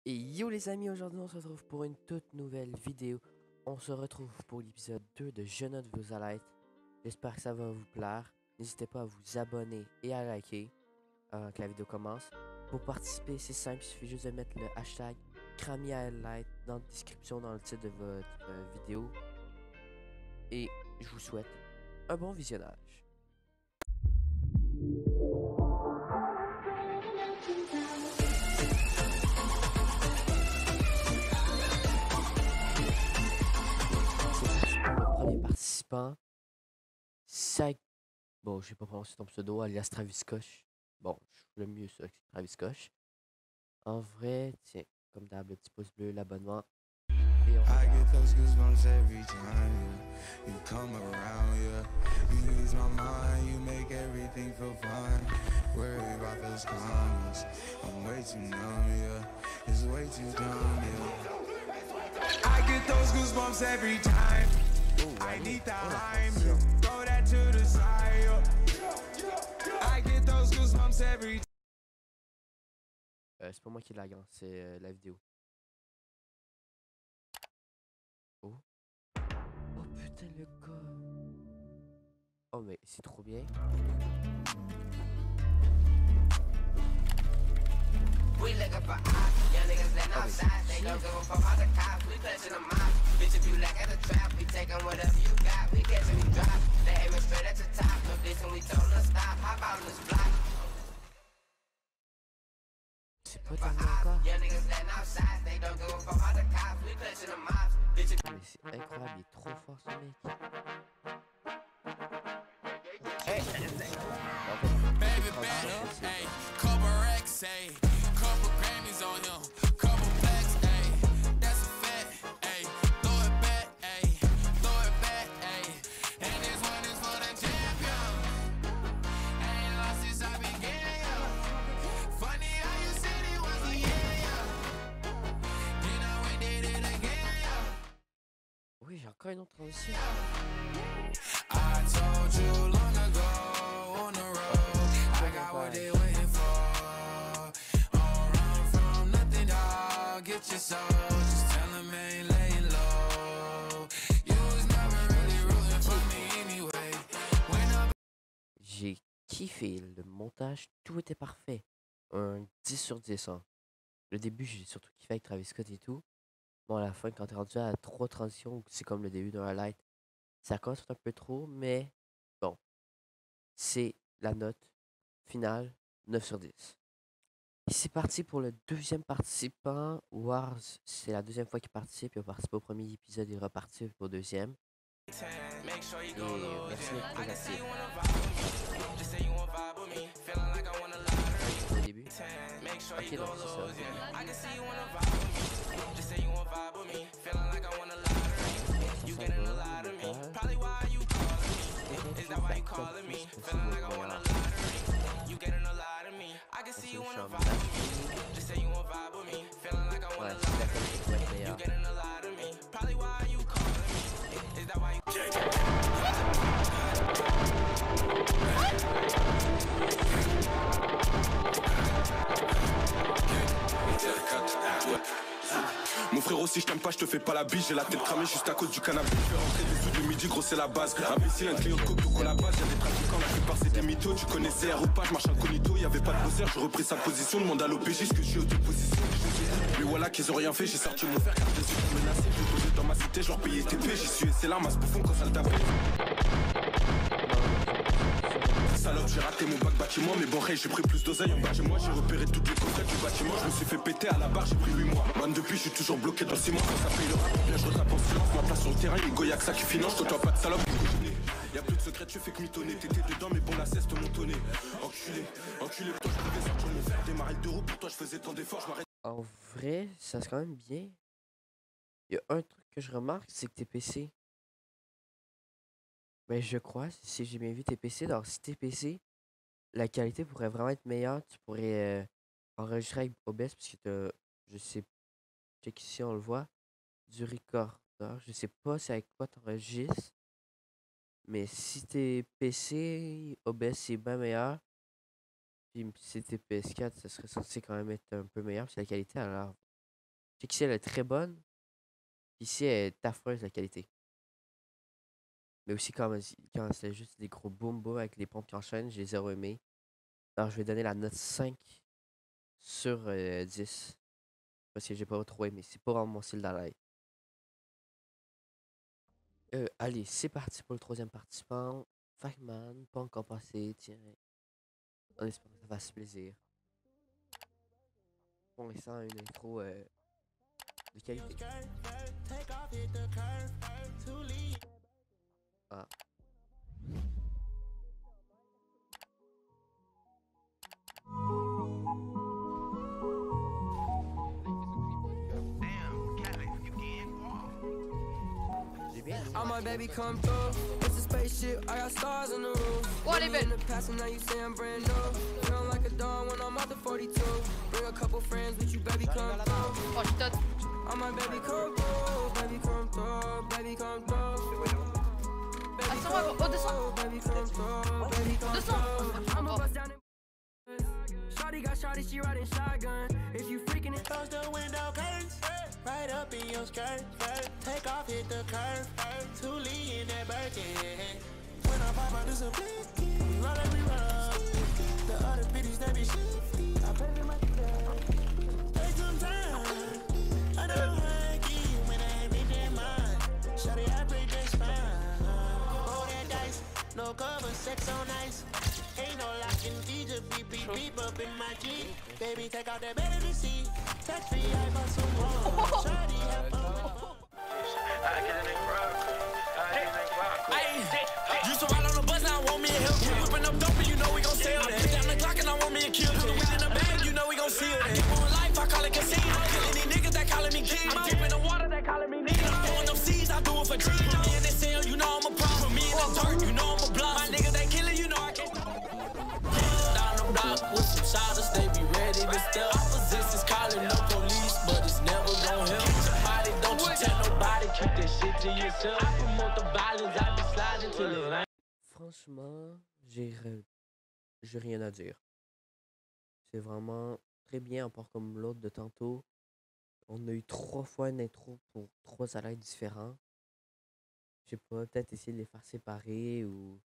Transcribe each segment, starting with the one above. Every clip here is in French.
Et yo les amis, aujourd'hui on se retrouve pour une toute nouvelle vidéo. On se retrouve pour l'épisode 2 de Je note vos highlights. J'espère que ça va vous plaire. N'hésitez pas à vous abonner et à liker avant que la vidéo commence. Pour participer, c'est simple, il suffit juste de mettre le hashtag Highlight dans la description, dans le titre de votre vidéo. Et je vous souhaite un bon visionnage. Le premier participant, Sag... Bon, je sais pas prononcer ton pseudo, alias Travis Koch. Bon, le mieux ça que Travis Koch. En vrai, tiens, comme d'hab, le petit pouce bleu, l'abonnement. Et on I regarde. get those goosebumps every time you come around, yeah. You ease my mind, you make everything feel fine. Worry about those comments, I'm way too numb, yeah. It's way too dumb, yeah. I get those goosebumps every time. I need the Heim, throw that to the side, yeah. I get those goosebumps every time. C'est pas moi qui la gagne, c'est la vidéo. Oh. Oh putain, le gars. Oh, mais c'est trop bien. We looking for ops, young niggas letting outside. They don't give a fuck about the cops. We clutching them ops. Bitch, if you lack at the trap, we taking whatever you got. We catching you drop. They aiming straight at the top. No this and we told them to stop. Hop out on this block. C'est pas tellement encore. Young niggas letting outside. They don't give a fuck about the cops. We clutching them ops. Bitch, if Mais c'est incroyable, il est trop fort ce mec. hey, En fait, Baby c'est back, transition, ayy, couple racks, ayy, couple Grammys on him, couple plaques, ayy, that's a fact, ayy, throw it back, ayy, throw it back, ayy, and this one is for the champion. Ain't lost since I began, yo. Funny how you said it was a yeah, yo. Then I went did it again, yo. Oui, j'ai encore une autre transition. I told you long ago on the road, I got what they waiting for. Don't run from nothing, dog. Get your soul, just tell them ain't laying low. You was never really rooting for me anyway. When I J'ai kiffé le montage, tout était parfait. Un 10 sur 10. Hein. Le début, j'ai surtout kiffé avec Travis Scott et tout. Bon, à la fin, quand t'es rendu à 3 transitions, c'est comme le début d'un highlight, ça commence un peu trop, mais bon, c'est la note finale 9 sur 10. Et c'est parti pour le deuxième participant. Wars, c'est la deuxième fois qu'il participe. Il a participé au premier épisode, il est reparti pour le deuxième. make sure you Et go low, merci d'être I can see présent you wanna vibe with me. Just say you wanna vibe with me. Feeling like I wanna lie. au début. Make sure Ok, you go donc c'est low, ça. yeah. I can see you wanna vibe with me. Just say you wanna vibe with me. Feeling like I wanna lie. You Ça getting a va, lot of me. montage. Probably why you calling me. Et Is that why you calling me? Feeling like I wanna lie. You getting a lot of me. I can see you wanna vibe with me. Just say you wanna vibe with me. Feeling like I Ouais, wanna c'est la lie. qualité qui va être meilleure. You getting a lot of me. Probably why you calling me. Is that why you Mon frérot, si je t'aime pas, je te fais pas la bise. J'ai la tête cramée juste à cause du cannabis. Fais rentrer des sous de midi, gros, c'est la base. Imbécile, un client de coke, tout la base. Y'a des trafiquants, la plupart c'est des mythos. Tu connais CR ou pas, je marche incognito. Y'avait pas de bosseur, j'ai repris sa position. Demande à l'OPJ ce que je suis aux deux positions. Mais voilà qu'ils ont rien fait, j'ai sorti mon fer car je suis menacé. Je posé dans ma cité, je leur payais TP. J'y suis et c'est larmes à ce bouffon quand ça le tapait. Salope, j'ai raté mon bac bâtiment, mais bon, hey, j'ai pris plus d'oseille en bas chez moi. J'ai repéré toutes les coffrets du bâtiment. Je me suis fait péter à la barre, j'ai pris 8 mois. Man, depuis, je suis toujours bloqué dans 6 mois. Quand ça paye le rap, bien je retrape en silence. Ma place sur le terrain, Hugo, y'a que ça qui finance. Toi, pas de salope, y'a plus de secret, tu fais que mitonner. T'étais dedans, mais bon, la ceste montonnée. Enculé, enculé, pour toi, je devais sortir mon fer. Démarrer le deux roues, pour toi, je faisais tant d'efforts, je m'arrête. En vrai, ça c'est quand même bien. Il y a un truc que je remarque, c'est que tes PC. Mais je crois, si j'ai bien vu tes PC, alors si tes PC, la qualité pourrait vraiment être meilleure. Tu pourrais enregistrer avec OBS parce que je sais, check ici, on le voit, du recorder. Je sais pas c'est avec quoi tu enregistres, mais si tes PC, OBS c'est bien meilleur. Puis si tes PS4, ça serait censé quand même être un peu meilleur parce que la qualité a l'air C'est qu'ici, elle est très bonne. Puis ici, elle est affreuse, la qualité. Mais aussi, quand c'est juste des gros boom boom avec les pompes qui enchaînent, j'ai zéro aimé. Alors, je vais donner la note 5 sur 10. Parce que j'ai pas trop aimé. C'est pas vraiment mon style d'oreille. Allez, c'est parti pour le troisième participant. Facman, pas encore passé, tiens. On espère que ça fasse plaisir. Pour l'instant, une intro de qualité. Ah. All my baby come through. It's a spaceship, I got stars on the roof. What is it? In the past and now you say I'm brand new. Feeling like a dawn when I'm out the 42. Bring a couple friends with you, baby, come through. Oh, je t'attends. All my baby come through, baby come through, baby come through. Ah, c'est vrai, oh, descends. Baby come through, baby come through. Descends. I'ma Oh. bust down in Shawty got shawty, she riding shotgun. If you freaking it, Close the window curtains, right up in your skirt. Take off, hit the curve. Too lean in that Birkin. When I pop out, this a blicky. Roll every roll. The other bitches, they be shifty. I pay them my take some time. I don't like you when I ain't been in mine. Shawty, I break their spine. Roll that dice, no cover, sex on ice. Ain't no locking feet, just beep, beep, beep up in my Jeep. Baby, take out that baby seat. Tax free, I bought some more. Shawty, have fun. I get in the crowd. Used to ride on the bus, now I want me a help. Whipping up dope, and you know we gon' sell that. Put down the clock and I want me a kill. Put the weed in the bag, you know we gon' seal that. Dip on life, I call it casino. Killing these niggas that calling me king. I'm deep in the water, they calling me Nino. Throwing them seeds, I do it for dreams. Me in the cell, you know I'm a problem. Me in the dirt, you know I'm a block. My niggas, they killing, you know I can't. Down the block with some shotters, they be ready to step. Opposition's calling no police, but it's never gon' help. Somebody, don't you tell nobody, keep that shit to yourself. I promote the violence, I be sliding till it ain't. Franchement, j'ai rien à dire. C'est vraiment très bien, à part comme l'autre de tantôt. On a eu 3 fois une intro pour 3 highlights différents. Je sais pas, peut-être essayer de les faire séparer ou...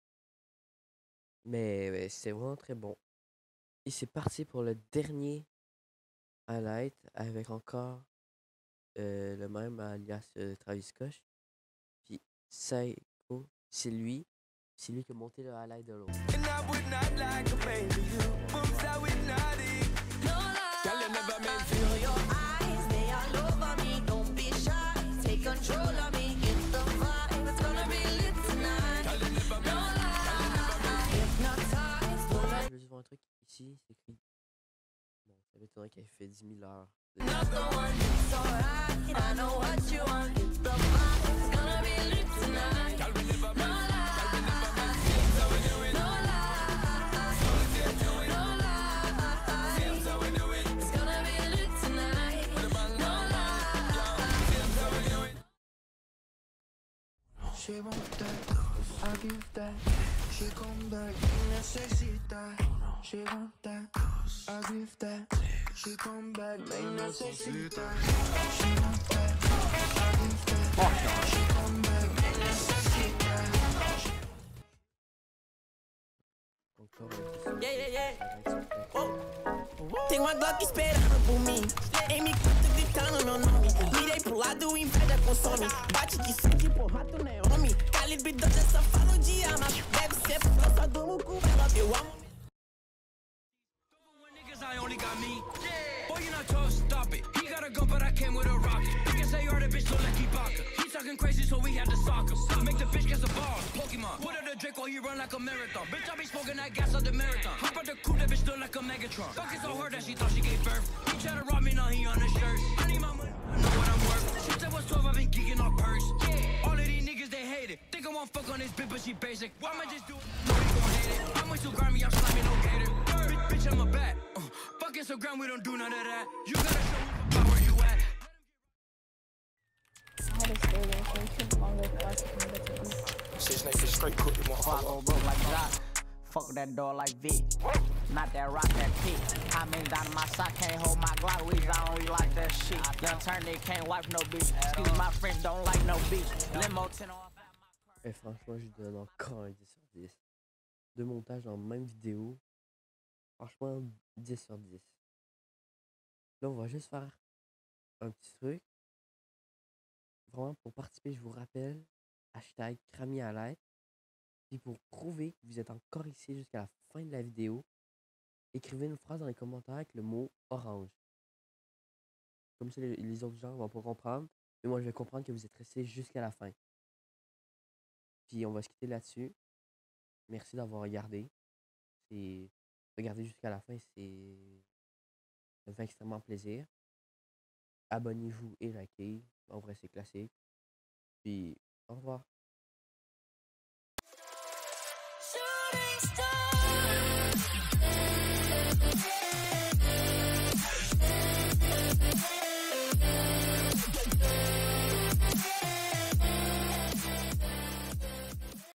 Mais c'est vraiment très bon. Et c'est parti pour le dernier highlight avec encore le même alias Travis Scott. Puis Psycho, c'est lui qui a monté le highlight de l'autre. and I would not like a baby. You moves I would not eat. No lie. Girl, you never made Feel your eyes, they all over me. Don't be shy, take control of me. Get the vibe, it's gonna be lit tonight. No lie. Hypnotized, pull Je veux juste voir un truc ici, c'est écrit. Bon, ça m'étonnerait qu'il ait fait 10 000 heures. another one. It's alright, I know what you want. Get the vibe, it's gonna be lit tonight. No lie. No lie. It's gonna be lit tonight. No lie. She want that, I give that. She come back, necesita. She want that, I give that. She come back, me necesita. She want that, I give that. She come back, me necesita. Encore Yeah. Oh. Tem uma Glock esperando por mim. Em me conta gritando meu nome. Mirei pro lado, inveja consome. Bate de sangue, porra, tu não é homem. Calibre 12, eu só falo de arma. Deve ser força do muco, eu amo. Niggas, I only got me. Boy, you're not tough, stop it. He got a gun, but I came with a rocket. You can say you're the bitch, look like Ibaka. He's talking crazy, so we had to sock him. Make the bitch get a ball, Pokemon. Put her the Draco, he run like a marathon. Bitch, I be smoking that gas on the marathon. Hop out the coupe, that bitch look like a Megatron. Fuck is so hard that she thought she gave birth. He try to rob me, now he on the shirt. I need my money, I know what I'm worth. Since I was 12, I've been geeking off purse. Yeah, all of these niggas, they hate it. Think I won't fuck on this bitch, but she basic. Why am I just do it? Nobody gon' hate it. I'm way too grimy, I'm slimy, no gator. Bitch, I'm a bat. Fuck Instagram, we don't do none of that. You gotta show me where you at. Six niggas straight cook him Before I go broke like Jock, fuck that door like V. Not that rock, that P. How many down in my sock, can't hold my Glock. Reason I don't really like that shit. shit. Young turn, they can't wipe no bitch. Excuse my French, don't like no bitch. Limo 10 off. Et franchement, je donne encore un 10 sur 10. Deux montages dans la même vidéo. Franchement, 10 sur 10. Là, on va juste faire un petit truc. Vraiment, pour participer, je vous rappelle, hashtag Crami à l'aide. Puis pour prouver que vous êtes encore ici jusqu'à la fin de la vidéo, écrivez une phrase dans les commentaires avec le mot orange. Comme ça, les autres gens vont pas comprendre. Mais moi, je vais comprendre que vous êtes restés jusqu'à la fin. Puis on va se quitter là-dessus. Merci d'avoir regardé. Regarder jusqu'à la fin, ça me fait extrêmement plaisir. Abonnez-vous et likez. En vrai, c'est classique. Puis, au revoir.